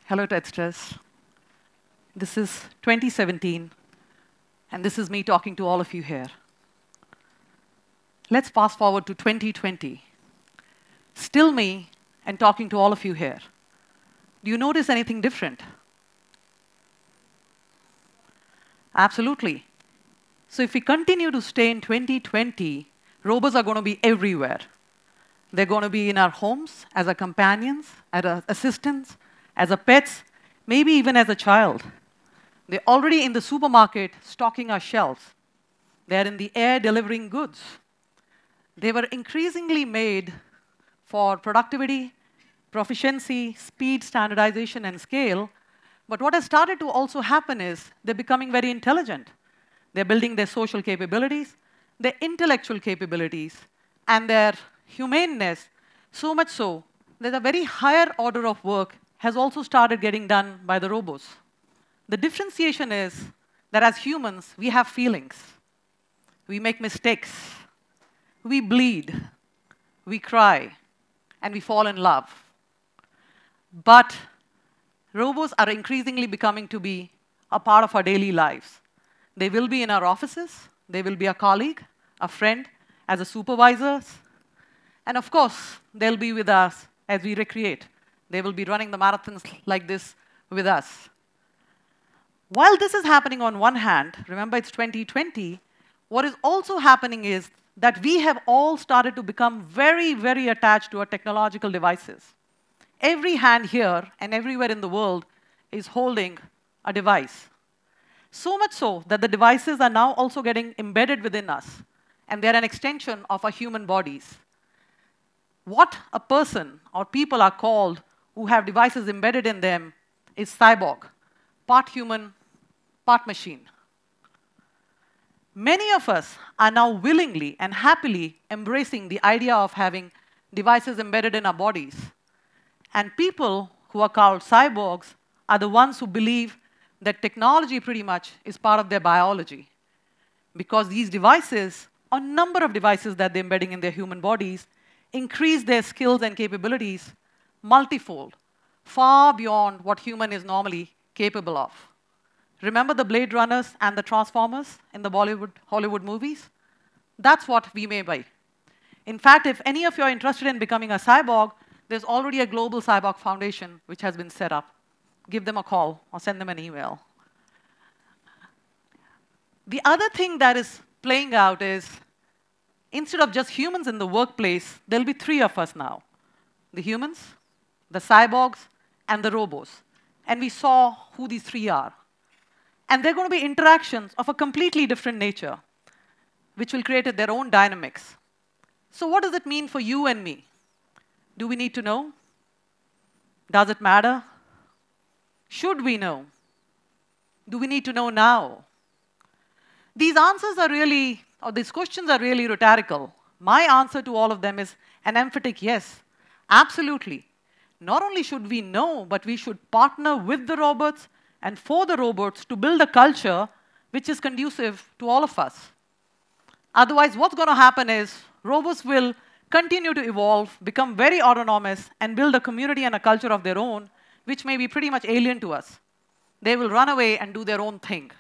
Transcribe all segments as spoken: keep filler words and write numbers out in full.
Hello, TEDxRayatBahraUniversity. This is twenty seventeen, and this is me talking to all of you here. Let's fast forward to twenty twenty. Still me and talking to all of you here. Do you notice anything different? Absolutely. So if we continue to stay in twenty twenty, robots are going to be everywhere. They're going to be in our homes, as our companions, as our assistants, as our pets, maybe even as a child. They're already in the supermarket stocking our shelves. They're in the air delivering goods. They were increasingly made for productivity, proficiency, speed, standardization, and scale. But what has started to also happen is they're becoming very intelligent. They're building their social capabilities, their intellectual capabilities, and their humaneness, so much so that a very higher order of work has also started getting done by the robots. The differentiation is that as humans, we have feelings. We make mistakes. We bleed. We cry. And we fall in love. But robots are increasingly becoming to be a part of our daily lives. They will be in our offices. They will be a colleague, a friend, as a supervisor. And of course, they'll be with us as we recreate. They will be running the marathons like this with us. While this is happening on one hand, remember it's twenty twenty, what is also happening is that we have all started to become very, very attached to our technological devices. Every hand here and everywhere in the world is holding a device. So much so that the devices are now also getting embedded within us, and they're an extension of our human bodies. What a person or people are called who have devices embedded in them is cyborg, part human, part machine. Many of us are now willingly and happily embracing the idea of having devices embedded in our bodies. And people who are called cyborgs are the ones who believe that technology pretty much is part of their biology. Because these devices, a number of devices that they're embedding in their human bodies, increase their skills and capabilities multifold, far beyond what human is normally capable of. Remember the Blade Runners and the Transformers in the Bollywood, Hollywood movies? That's what we may be. In fact, if any of you are interested in becoming a cyborg, there's already a global cyborg foundation which has been set up. Give them a call or send them an email. The other thing that is playing out is, instead of just humans in the workplace, there'll be three of us now. The humans, the cyborgs, and the robots. And we saw who these three are. And they're going to be interactions of a completely different nature, which will create their own dynamics. So what does it mean for you and me? Do we need to know? Does it matter? Should we know? Do we need to know now? These answers are really, or these questions are really rhetorical. My answer to all of them is an emphatic yes. Absolutely. Not only should we know, but we should partner with the robots and for the robots to build a culture which is conducive to all of us. Otherwise, what's going to happen is robots will continue to evolve, become very autonomous, and build a community and a culture of their own, which may be pretty much alien to us. They will run away and do their own thing.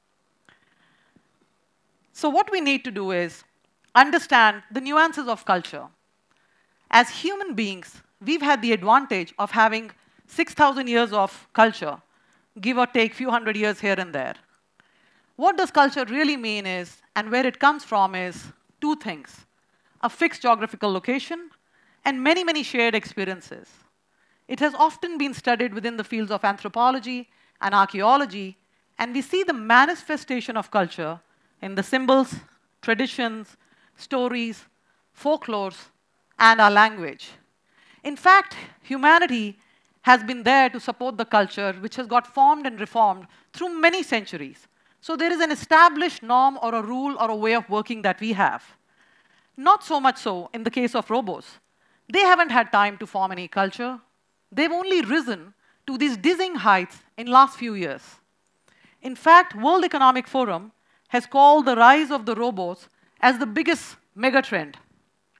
So what we need to do is understand the nuances of culture. As human beings, we've had the advantage of having six thousand years of culture, give or take a few hundred years here and there. What does culture really mean is, and where it comes from is, two things. A fixed geographical location and many, many shared experiences. It has often been studied within the fields of anthropology and archaeology, and we see the manifestation of culture in the symbols, traditions, stories, folklores, and our language. In fact, humanity has been there to support the culture which has got formed and reformed through many centuries. So there is an established norm or a rule or a way of working that we have. Not so much so in the case of robots. They haven't had time to form any culture. They've only risen to these dizzying heights in the last few years. In fact, World Economic Forum has called the rise of the robots as the biggest megatrend.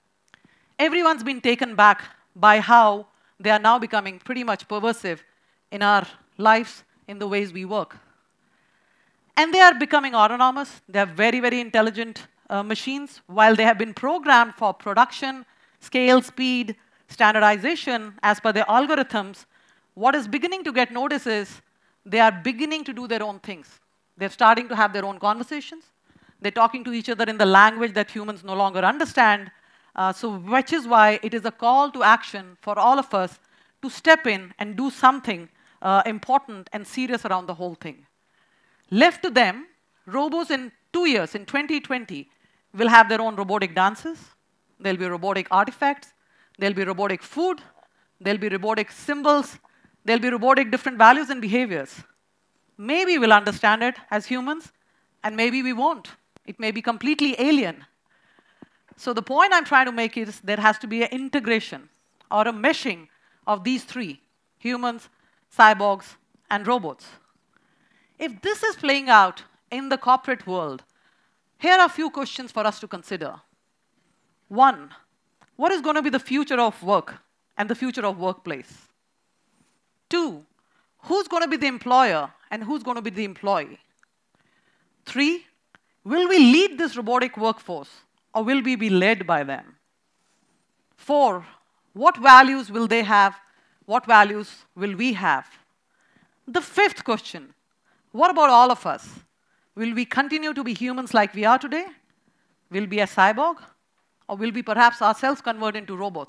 Everyone's been taken back by how they are now becoming pretty much pervasive in our lives, in the ways we work. And they are becoming autonomous. They are very, very intelligent uh, machines. While they have been programmed for production, scale, speed, standardization, as per their algorithms, what is beginning to get noticed is they are beginning to do their own things. They're starting to have their own conversations. They're talking to each other in the language that humans no longer understand. Uh, so which is why it is a call to action for all of us to step in and do something uh, important and serious around the whole thing. Left to them, robots in two years, in twenty twenty, will have their own robotic dances. There'll be robotic artifacts. There'll be robotic food. There'll be robotic symbols. There'll be robotic different values and behaviors. Maybe we'll understand it as humans, and maybe we won't. It may be completely alien. So the point I'm trying to make is there has to be an integration or a meshing of these three: humans, cyborgs, and robots. If this is playing out in the corporate world, here are a few questions for us to consider. One, what is going to be the future of work and the future of workplace? Two, who's going to be the employer and who's going to be the employee? Three, will we lead this robotic workforce or will we be led by them? Four, what values will they have? What values will we have? The fifth question, what about all of us? Will we continue to be humans like we are today? Will we be a cyborg? Or will we perhaps ourselves convert into robots?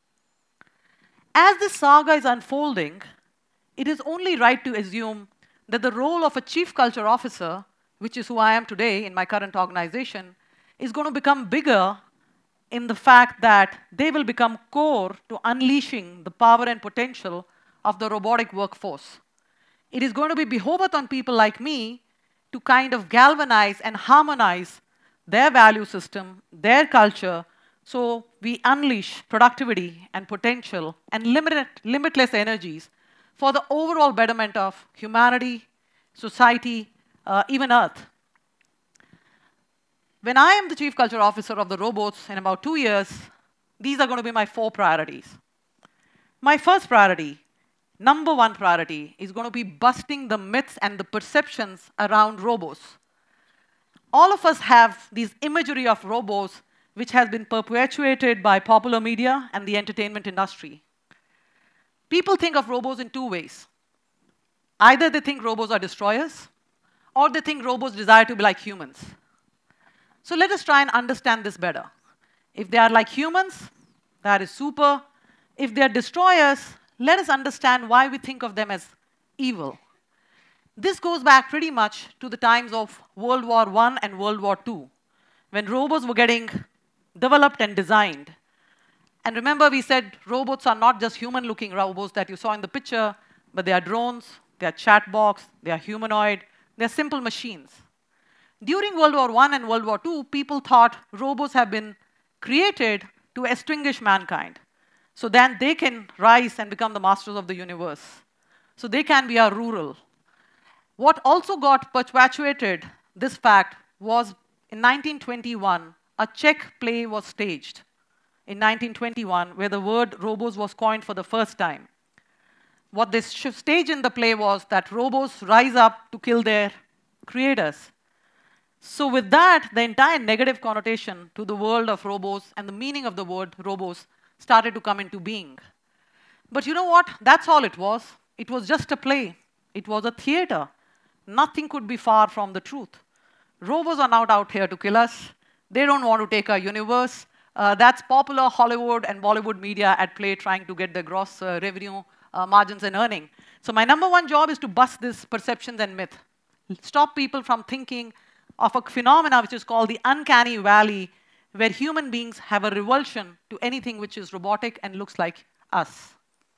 As this saga is unfolding, it is only right to assume that the role of a chief culture officer, which is who I am today in my current organization, is going to become bigger in the fact that they will become core to unleashing the power and potential of the robotic workforce. It is going to be behoved on people like me to kind of galvanize and harmonize their value system, their culture, so we unleash productivity and potential and limit, limitless energies for the overall betterment of humanity, society, uh, even Earth. When I am the Chief Culture Officer of the robots in about two years, these are going to be my four priorities. My first priority, number one priority, is going to be busting the myths and the perceptions around robots. All of us have these imagery of robots which has been perpetuated by popular media and the entertainment industry. People think of robots in two ways. Either they think robots are destroyers, or they think robots desire to be like humans. So let us try and understand this better. If they are like humans, that is super. If they are destroyers, let us understand why we think of them as evil. This goes back pretty much to the times of World War One and World War Two, when robots were getting developed and designed. And remember, we said robots are not just human-looking robots that you saw in the picture, but they are drones, they are chatbots, they are humanoid, they are simple machines. During World War One and World War Two, people thought robots have been created to extinguish mankind. So then they can rise and become the masters of the universe. So they can be our rural. What also got perpetuated this fact was in nineteen twenty-one, a Czech play was staged in nineteen twenty-one, where the word robots was coined for the first time. What they staged in the play was that robots rise up to kill their creators. So with that, the entire negative connotation to the world of robots and the meaning of the word robots started to come into being. But you know what? That's all it was. It was just a play. It was a theater. Nothing could be far from the truth. Robots are not out here to kill us. They don't want to take our universe. Uh, that's popular Hollywood and Bollywood media at play trying to get their gross uh, revenue uh, margins and earning. So my number one job is to bust these perceptions and myth. Stop people from thinking of a phenomena which is called the uncanny valley, where human beings have a revulsion to anything which is robotic and looks like us.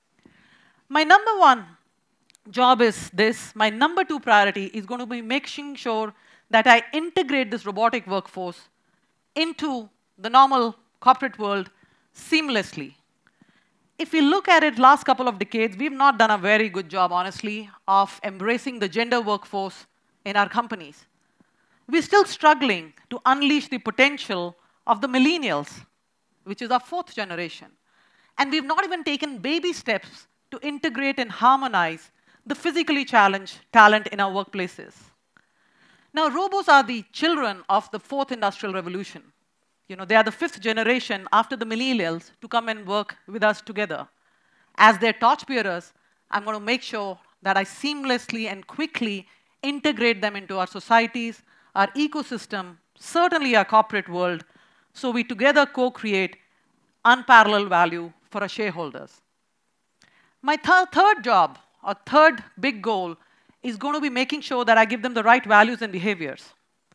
My number one job is this. My number two priority is going to be making sure that I integrate this robotic workforce into the normal corporate world seamlessly. If we look at it last couple of decades, we've not done a very good job, honestly, of embracing the gender workforce in our companies. We're still struggling to unleash the potential of the millennials, which is our fourth generation. And we've not even taken baby steps to integrate and harmonize the physically challenged talent in our workplaces. Now, robots are the children of the fourth industrial revolution. You know, they are the fifth generation after the millennials to come and work with us together. As their torchbearers, I'm going to make sure that I seamlessly and quickly integrate them into our societies, our ecosystem, certainly our corporate world, so we together co-create unparalleled value for our shareholders. My th third job, or third big goal, is going to be making sure that I give them the right values and behaviors.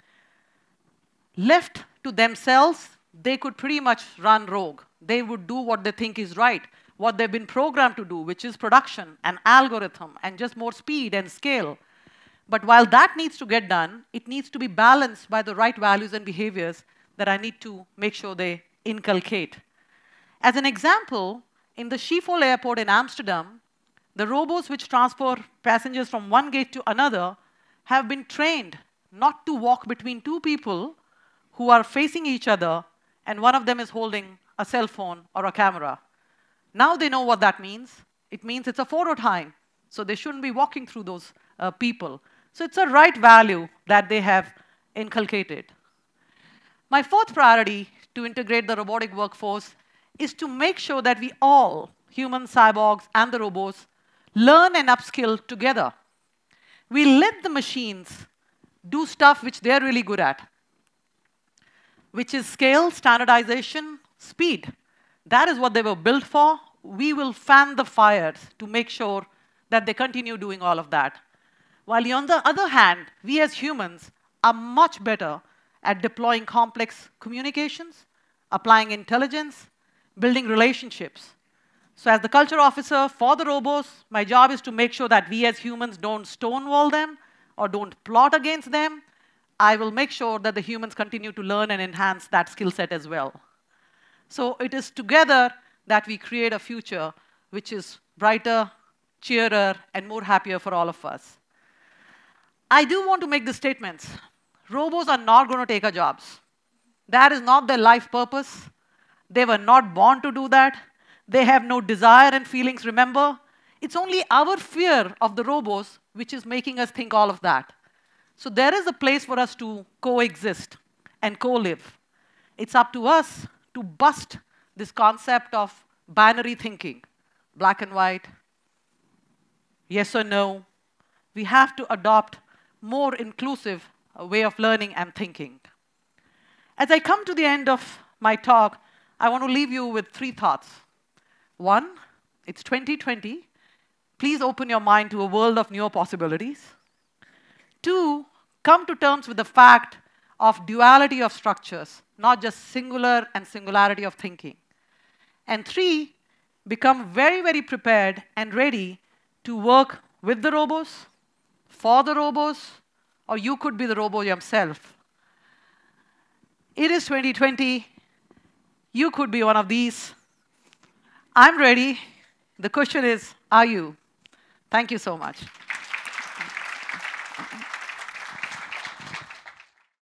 Left to themselves, they could pretty much run rogue. They would do what they think is right, what they've been programmed to do, which is production and algorithm and just more speed and scale. But while that needs to get done, it needs to be balanced by the right values and behaviors that I need to make sure they inculcate. As an example, in the Schiphol airport in Amsterdam, the robots which transport passengers from one gate to another have been trained not to walk between two people who are facing each other and one of them is holding a cell phone or a camera. Now they know what that means. It means it's a photo time, so they shouldn't be walking through those uh, people. So it's a right value that they have inculcated. My fourth priority to integrate the robotic workforce is to make sure that we all, human cyborgs and the robots, learn and upskill together. We let the machines do stuff which they're really good at, which is scale, standardization, speed. That is what they were built for. We will fan the fires to make sure that they continue doing all of that. While on the other hand, we as humans are much better at deploying complex communications, applying intelligence, building relationships. So as the culture officer for the robots, my job is to make sure that we as humans don't stonewall them or don't plot against them. I will make sure that the humans continue to learn and enhance that skill set as well. So it is together that we create a future which is brighter, cheerer, and more happier for all of us. I do want to make the statements. Robots are not going to take our jobs. That is not their life purpose. They were not born to do that. They have no desire and feelings, remember? It's only our fear of the robots which is making us think all of that. So there is a place for us to coexist and co-live. It's up to us to bust this concept of binary thinking, black and white, yes or no. We have to adopt more inclusive way of learning and thinking. As I come to the end of my talk, I want to leave you with three thoughts. One, it's twenty twenty. Please open your mind to a world of newer possibilities. Two, come to terms with the fact of duality of structures, not just singular and singularity of thinking. And three, become very, very prepared and ready to work with the robots, for the robots, or you could be the robo yourself. It is twenty twenty. You could be one of these. I'm ready. The question is, are you? Thank you so much.